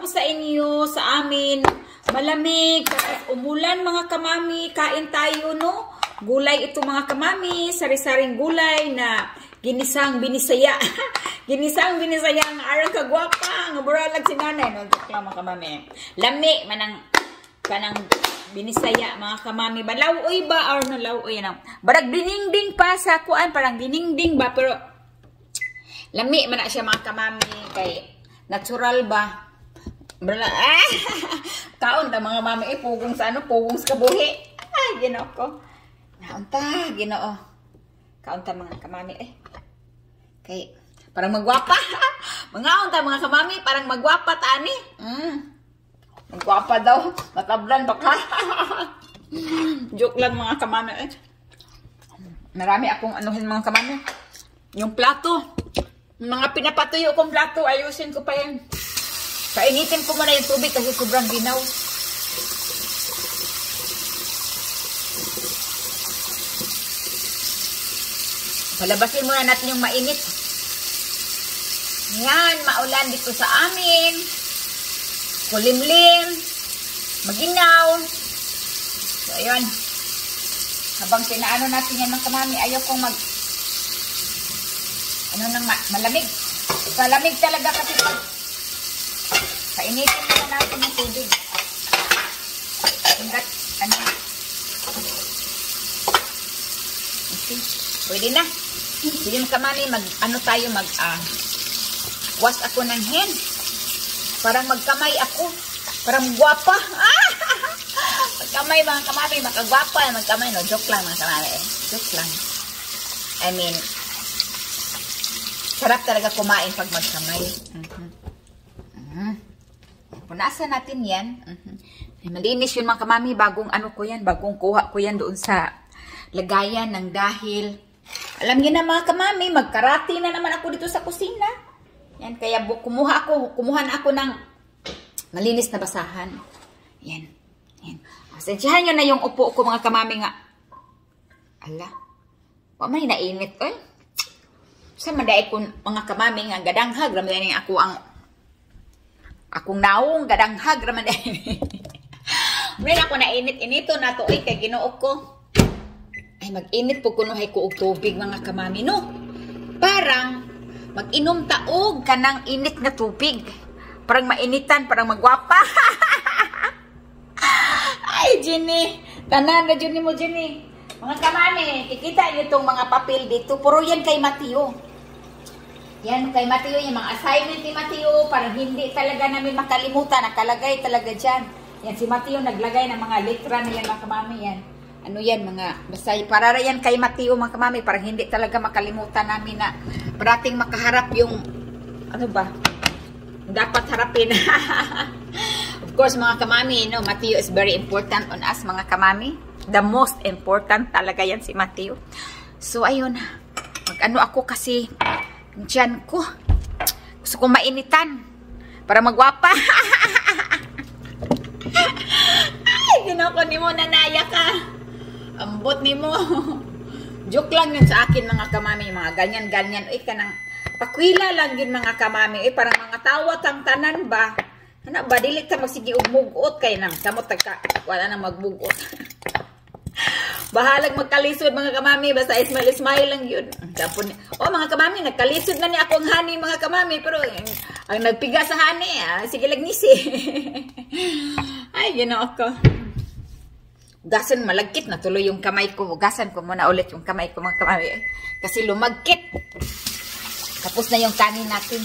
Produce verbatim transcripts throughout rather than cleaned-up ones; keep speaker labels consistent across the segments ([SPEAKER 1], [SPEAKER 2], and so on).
[SPEAKER 1] ako sa inyo, sa amin. Malamig, tapos umulan mga kamami. Kain tayo, no? Gulay ito mga kamami. Sari-saring gulay na ginisang binisaya. Ginisang binisaya ang arang kagwapa. Ang buralag si nanay. No, joke lang mga kamami. Lami, manang, kanang binisaya mga kamami. Balawoy ba? Or no, lawoy na. Barag diningding pa sa kuan. Parang diningding ba? Pero, lami man na siya mga kamami. Kay, natural ba? Bala, ah! Kaon ta mga mami eh, pugong sa ano, pugong sa kabuhi. Ay, ginoo ko. Kaon ta, ginoo. Kaon ta mga kamami eh. Kay, parang magwapa. Mga ta mga kamami, parang magwapa ta ani. Mm. Magwapa daw. Matablan baka. Joke lang mga kamami eh. Marami akong anuhin mga kamami. Yung plato. Mga pinapatuyo kong plato, ayusin ko pa yan. Painitin ko muna yung tubig kasi sobrang ginaw. Palabasin muna natin yung mainit. Yan, maulan dito sa amin. Kulimlim. Maginaw. So, ayun. Habang pinaano natin yan ng kamami, ayaw kong mag... Ano nang ma malamig. Malamig talaga kasi pag... Painitin muna natin yung tubig. Hanggat, ano. Okay. Pwede na. Sige kamami, mag, ano tayo, mag, ah, wash ako ng hand. Parang magkamay ako. Parang guwapa. Ah! Magkamay mga kamami, makagwapa. Magkamay, no? Joke lang mga kamami. Eh. Joke lang. I mean, sarap talaga kumain pag magkamay. Mm-hmm. Mm-hmm. Punasan natin yan. Uh-huh. Malinis yun mga kamami. Bagong ano ko yan. Bagong kuha ko yan doon sa lagayan ng dahil. Alam niyo na mga kamami. Magkarati na naman ako dito sa kusina. Yan. Kaya kumuha ako. Kumuha na ako ng malinis na basahan. Yan. Yan. Asensyahan nyo na yung upo ko mga kamami nga. Ala. Pamay nainit. Eh. Sa maday ko mga kamami nga. Gadanghag. Ramadan yung ako ang akong naong gadanghag raman eh. Meron ako na init-inito na to. Ay, kay ginoo ko. Ay, mag-init po kunuhay ko og tubig mga kamami, no? Parang mag-inom taog ka ng init na tubig. Parang mainitan, parang magwapa. Ay, Jenny. Tanan na Jenny mo, Jenny. Mga kamami, kikita nyo itong mga papel dito. Puro yan kay Mateo. Yan, kay Mateo, yung mga assignment ni Mateo, parang hindi talaga namin makalimutan, nakalagay talaga dyan. Yan, si Mateo naglagay ng mga letra na yan, mga kamami, yan. Ano yan, mga, basta, para yan kay Mateo, mga kamami, parang hindi talaga makalimutan namin na parating makaharap yung, ano ba, dapat harapin. Of course, mga kamami, no, Mateo is very important on us, mga kamami. The most important talaga yan si Mateo. So, ayun, mag-ano ako kasi, diyan ko. Gusto kong mainitan. Para magwapa. Ay, ginoko ni mo, nanaya ka. Ambot ni mo. Joke lang yun sa akin, mga kamami. Mga ganyan-ganyan. Uy, kanang pakwila lang yun, mga kamami. Uy, parang mga tawat ang tanan ba? Ano ba? Dilit ka magsigi umugot kayo na. Samot tagka. Wala nang magbugot. Bahalag magkalisod mga kamami. Basta smile-smile lang yun. Tapon, oh mga kamami, nagkalisod na ni ako ang honey mga kamami. Pero ang nagpiga sa honey, ah, sige lagnisi. Ay, ginoo ko. Ugasan malagkit na tuloy yung kamay ko. Ugasan ko muna ulit yung kamay ko mga kamami. Kasi lumagkit. Tapos na yung kanin natin.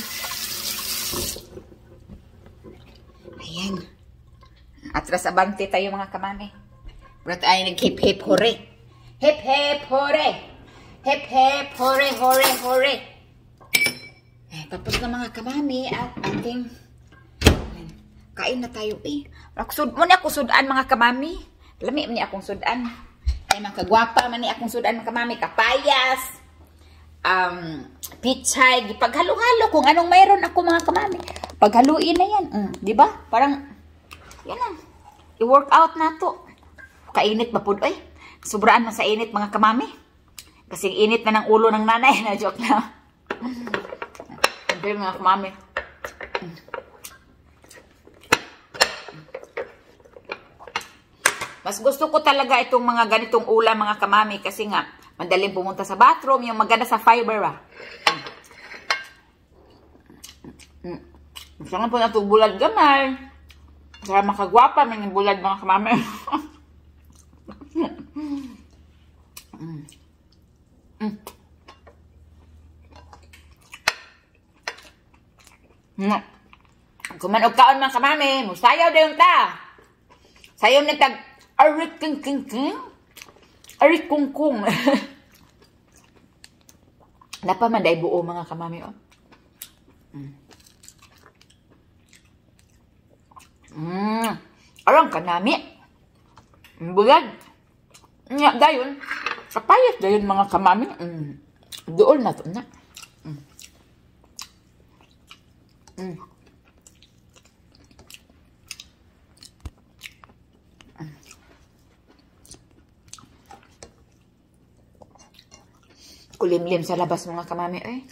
[SPEAKER 1] Ayan. Atras abante tayo mga kamami. Berat ay nag-hip-hip hore. Hip-hip hore. Hip-hip hore, hore, hore. Eh, tapos na mga kamami at ating kain na tayo eh. Muna akong sudan mga kamami. Lami man ni akong sudan. Ay mga kagwapa man ni akong sudan mga kamami. Kapayas. Um, pichay. Paghalo-halo kung anong mayroon ako mga kamami. Paghaluin na yan. Mm, di ba? Parang, yan na. I-work out na to. Kainit ba po? Ay, sobraan man sa init mga kamami. Kasi init na ng ulo ng nanay. Na joke lang. Hindi mga kamami. Mas gusto ko talaga itong mga ganitong ulam, mga kamami, kasi nga, madaling pumunta sa bathroom, yung maganda sa fiber, ah. Masarap po na ito bulad gamay. Para makagwapa, may bulad, mga kamami. mm. Mm. Mm. Kumanog kaon, mga kamami, musayaw din ta. Sayaw na tag, arik king king king, arik kung kung. Napamanday buo, mga kamami, oh. Mm. Mm. Arang kanami. Bulad. Nga, dayon. Kapayat dayon, mga kamami. Mm. Dool na to na. Mm. Mm. Kulimlim sa labas, mga kamami, eh.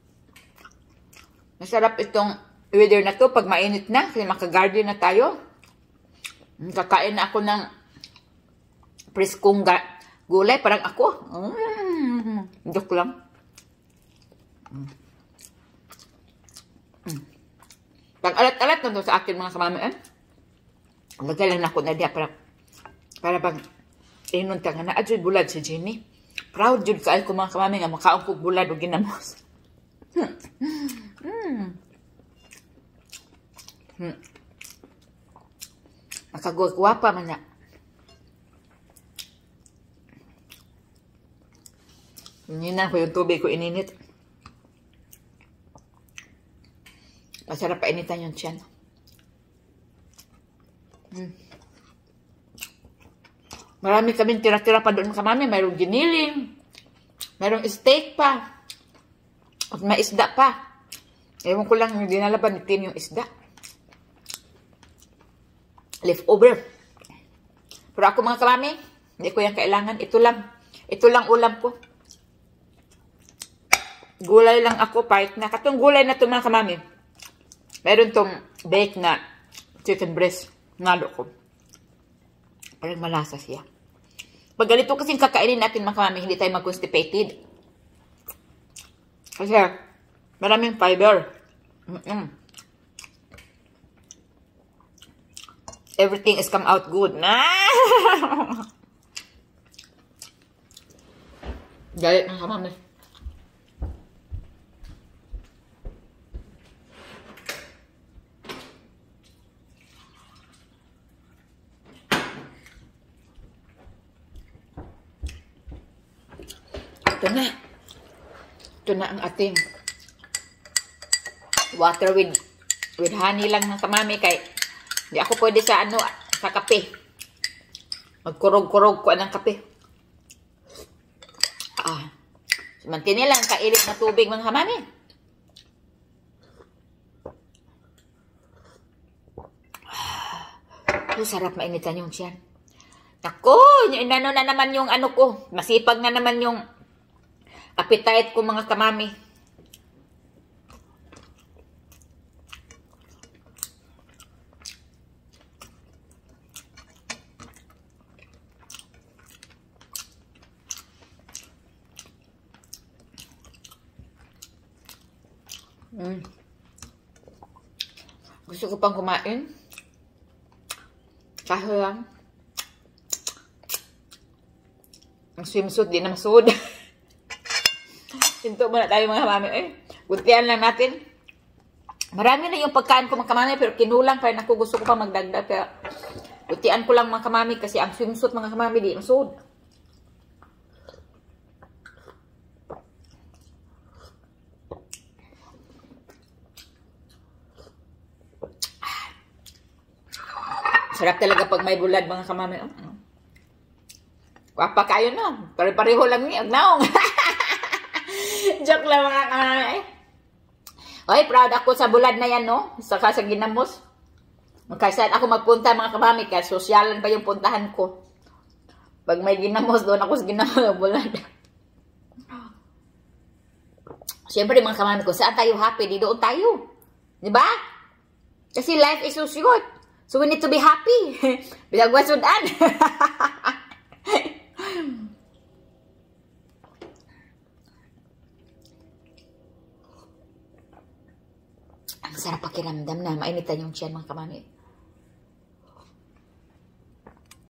[SPEAKER 1] Masarap itong weather na to pag mainit na, kasi makagarden na tayo. Kakain na ako ng preskong gulay, parang ako. Mm, joke lang. Mm. Mm. Pag alat-alat na to sa akin, mga kamami, eh. Lagay lang ako na diya para, para pag inunta nga na, adyo'y bulad si Jenny. Proud jud kaay ko, mga kamami, nga makaon ko bulad o ginamos. Hmm. Hmm. Makagwapa man na. Ininan ko yung tubig ko ininit. Masarap painitan yung tiyan. Hmm. Marami kaming tira-tira pa doon, kamami. Mayroong giniling. Mayroong steak pa. At may isda pa. Ewan ko lang, hindi nalaban ni Tin yung isda. Leftover. Pero ako, mga kamami, hindi ko yan kailangan. Ito lang. Ito lang ulam ko. Gulay lang ako, part na. Katong gulay na ito, mga kamami. Meron tong bake na chicken breast. Ngalo ko. Parang malasa siya. Pag ganito kasing kakainin natin, mga kamami, hindi tayo mag-constipated. Kasi maraming fiber. Mm-mm. Everything is come out good. Galit, mga kamami. Ito na. Ito na ang ating water with with honey lang, ng kamami, kay hindi ako pwede sa ano, sa kape. Magkurog-kurog ko ng kape. Ah. Mantini lang kailit na tubig, mga kamami. Ah. Oh, sarap mainitan yung tiyan. Naku, inano na naman yung ano ko. Masipag na naman yung appetite ko, mga kamami. Mm. Gusto ko pang kumain. Kaso lang, ang swimsuit, di na masud. Sinto muna tayo, mga kamami. Eh, guntian lang natin. Marami na yung pagkain ko, mga kamami, pero kinulang pa rin ako. Gusto ko pa magdagdag. Pero guntian ko lang, mga kamami, kasi ang swimsuit, mga kamami, di masud. Sarap talaga pag may bulad, mga kamami. Oh. Wapa kayo, no? Pare-pareho lang niya. Naong. Joke lang, mga kamami. Oy, proud ako sa bulad na yan, no? Saka sa ginamos. Magkasaan ako magpunta, mga kamami. Kaya sosyalan pa yung puntahan ko. Pag may ginamos, doon ako sa ginamos, bulad. Siyempre, mga kamami ko, saan tayo happy? Di doon tayo. Diba? Kasi life is so short. So we need to be happy. Bilang wasudan. Ang sarap pakiramdam na mainitan yung tiyan mga kamami.